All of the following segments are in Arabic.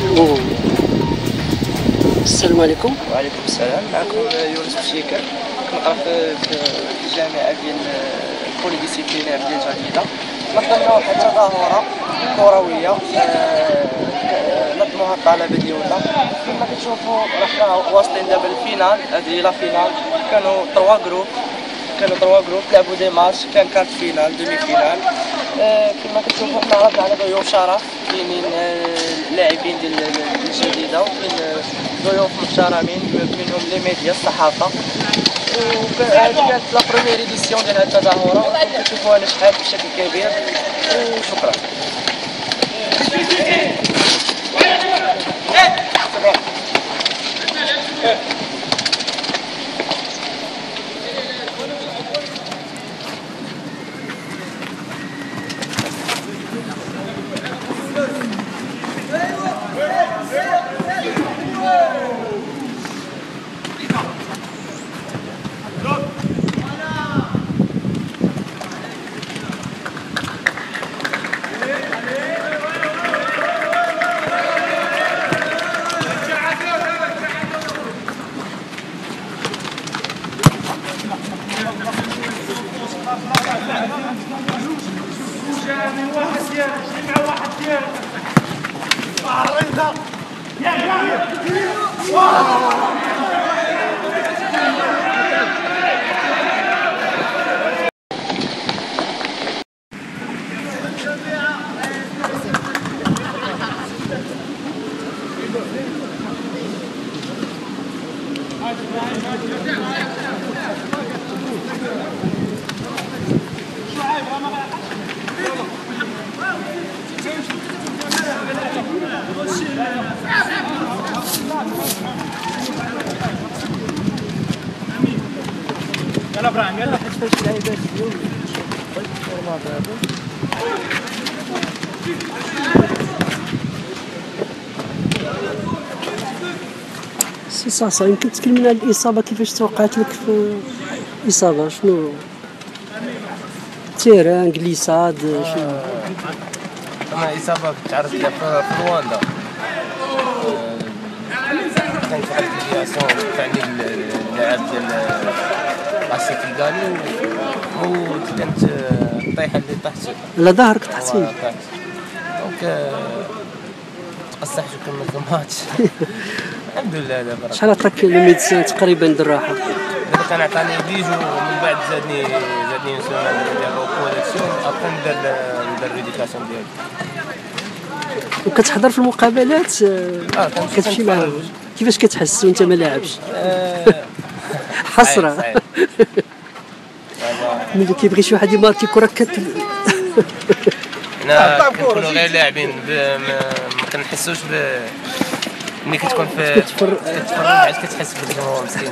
السلام عليكم. وعليكم السلام. معكم يونس بشيكر، كنقرا في الجامعه ديال البوليديسيبلينير ديال جديده. نظمنا واحد التظاهره كرويه نظموها الطلبه ديالنا. كما كتشوفوا حنا واصلين دابا الفينال، هذه لا فينال. كانوا 3 جروب لعبوا دي ماتش، كان كارت فينال دومي فينال. كما كتشوفوا حنا عرضنا على ضيوف شرف، كاينين لاعبين ديال الجديده وكاين ضيوف محترمين منهم لي ميديا الصحافه. وهذه كانت لا بروميير ايديسيون ديال هذه التظاهره، كتشوفوها نجحات بشكل كبير وشكرا. يلا ابراهيم يلا حيت فاش اللعيبات ديالو سي صاصا، يمكن تكلمنا على الاصابه، كيفاش توقعت لك في الاصابه؟ شنو تيران كليساد شنو؟ انا اصابه تعرضت لها في رواندا. كانت واحد الفيدياسيون تعني اللاعب ديال لاسيتي كالي، وكانت الطيحه اللي طحت على ظهرك طحتي. دونك تقصحت وكملت الماتش. الحمد لله. دابا شحال عطاك لو ميدسان تقريبا الراحه؟ دابا كان عطاني بيجو، ومن بعد زادني سيمانه ديال الروكو داكشي، ابخي ندير ريديكاسيون ديالي. وكتحضر في المقابلات؟ كتمشي معاهم؟ كيفاش كتحس وانت ما لاعبش؟ حسره. ملي كيبغي شي واحد يماركي كره حنا كنكونوا غير لاعبين، ما كنحسوش ملي كتكون كتفرج عاد كتحس بالجمهور مسكين.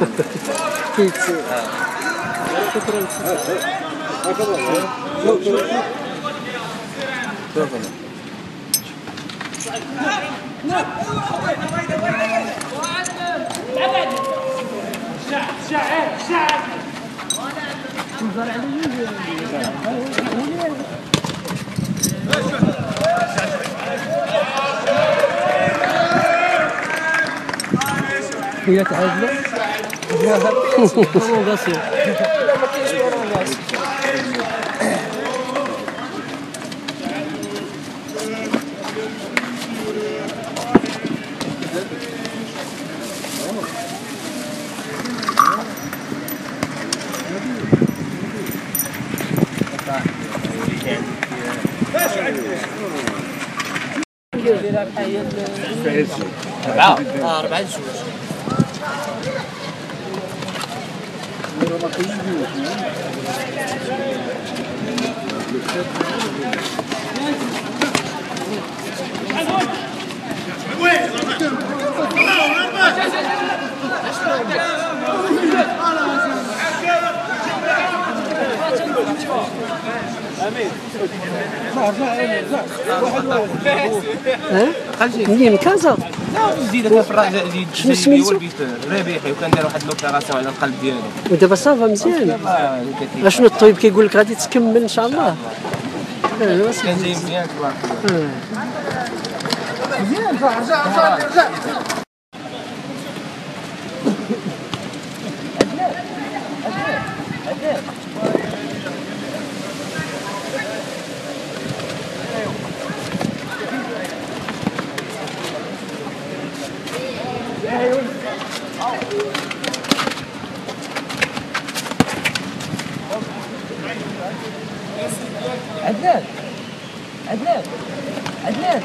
هي تعادلوا. برولونغاسيون. أربعة جوج. منين كازا؟ زيد في الرجاء، زيد هو البيت ربيحي، وكان دار واحد لوبيراسيون على القلب ديالو. ودابا صافا مزيان. اشنو الطبيب كيقول لك غادي تكمل ان شاء الله؟ كان جاي مزيان تبارك الله. مزيان رجع عدنان عدنان عدنان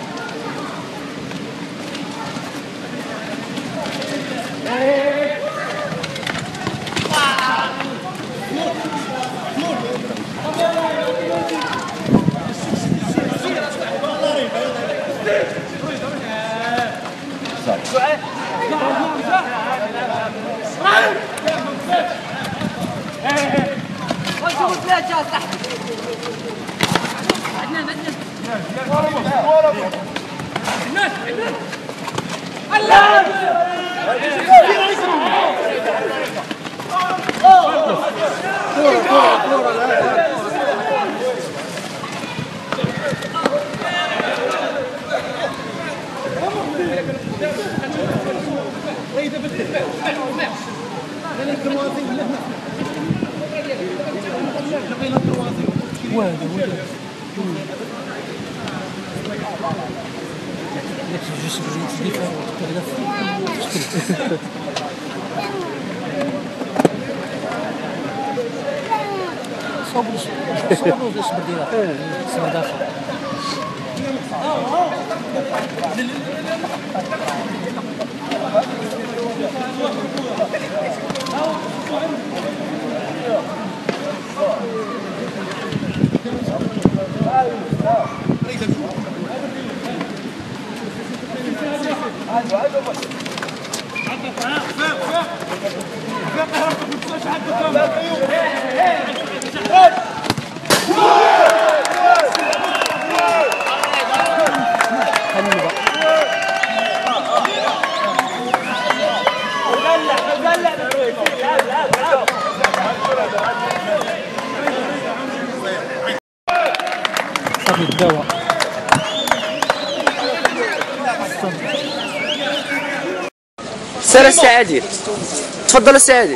سير السعادي تفضل السعادي.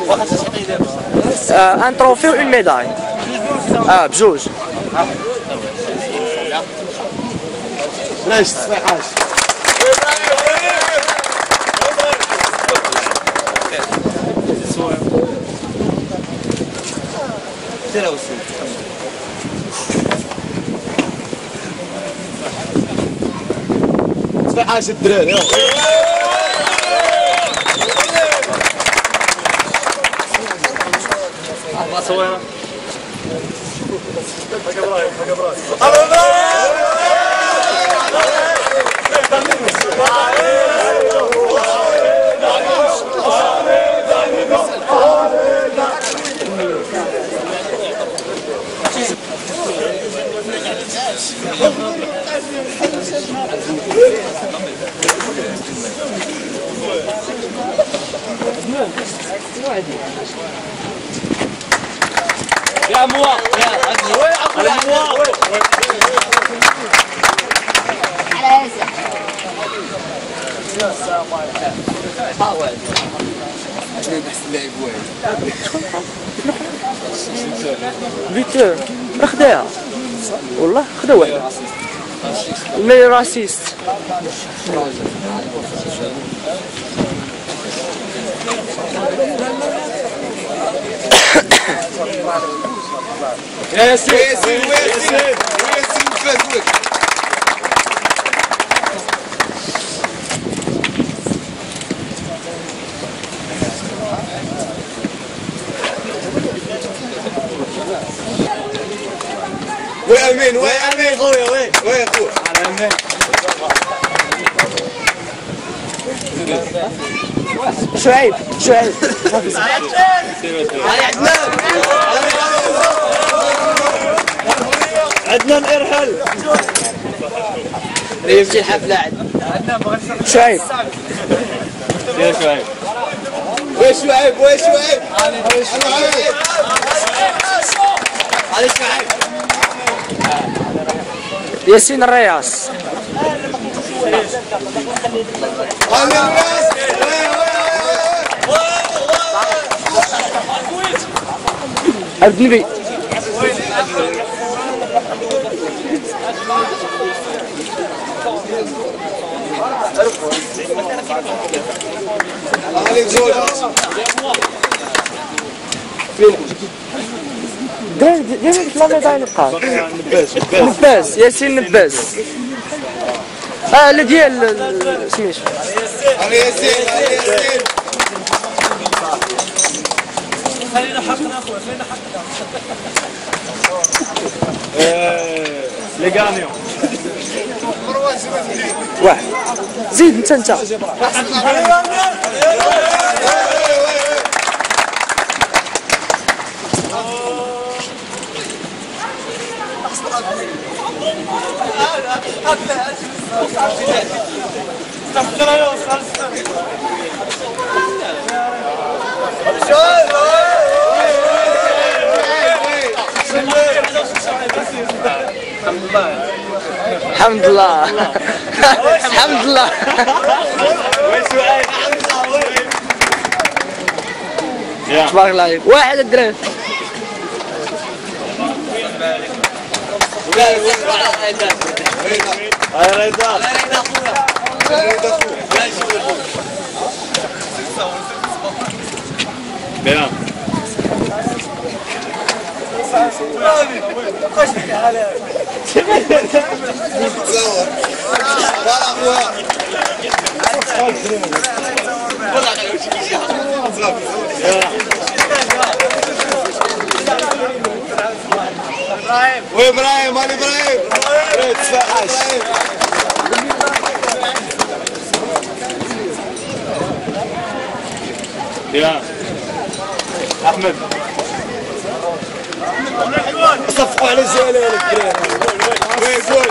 ان تروفي و اون ميداي. بجوج. علاش تصفيحاش سير وسير تصفيحاش الدراري. صويره يا موا يا على موا على هسه السلام عليكم حاول شنو بحس اللعب واعر فيتور خداها والله خدا واحد مي راسيست. ياسين ياسين ياسين فازوك وين امين وين امين خويا وين خويا على امين شعيب عدنان ارحل يمشي الحفلة شعيب يا شعيب وين شعيب وين شعيب علي شعيب ياسين الرياس عبد النبي دايما لا ميداي نبقى نباس ياسين نباس لا ديال سميتو علي ياسين علي ياسين خلينا حقنا اخويا خلينا حقنا لي غانيون واحد زيد انت الحمد لله الحمد لله تبارك الله عليك واحد الدراري وابراهيم مال ابراهيم تفاحش يا احمد صفقوا على الجلال الدراري وين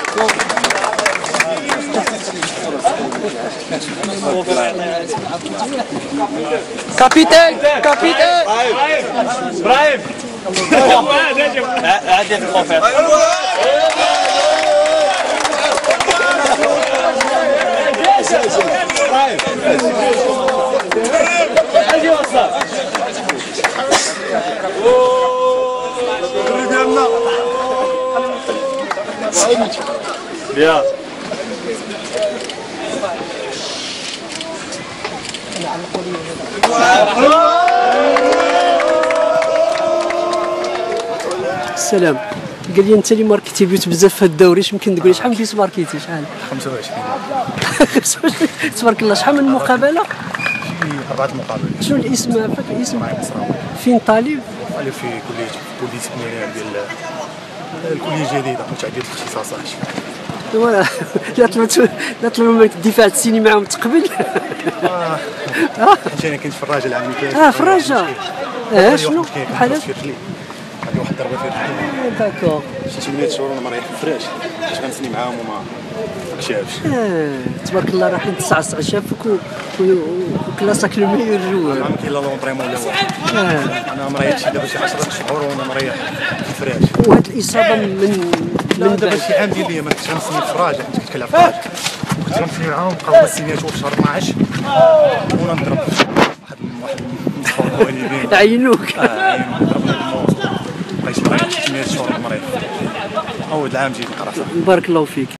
كابيتان كابيتان ابراهيم عادي في الخوفات عادي وصل يا السلام. قال لي انت اللي ماركتي بيوت بزاف في هذا الدوري، يمكن تقول لي شحال من بيوت ماركتي؟ شحال؟ 25 تبارك الله. شحال من مقابله؟ 4 مقابلات. شنو الاسم؟ فاكر الاسم؟ فين طالب؟ طالب في كليه التكنولوجيا ديال الكليه الجديده كنت تعديل الاختصاصات. لا طلبوا منك الدفاع السيني معاهم تقبل. حيت انا كنت في الراجل العام اللي فات. في الراجل. شنو بحال هذه واحد الضربه في الحلم. داكور. شي 8 شهور وانا مريح في الفراش باش غنسني معاهم وما كشافش. تبارك الله رايحين تصعصع شافك وكلاسك الميور جوار. ما كاين لا لونطريمون لا والو. انا مريح شي دابا شي 10 شهور وانا مريح في الفراش. وهاد الاصابه من دابا شي عام ديال ليا ما كنتش غنسني في الراجل حيت كنت كنلعب في الراجل وكنت غنسني معاهم بقاو السينياتور في شهر 12 وانا نضرب واحد المصطفى عينوك. بقيت 8 شهور مريض. اول عام جيت نقرا. بارك الله فيك.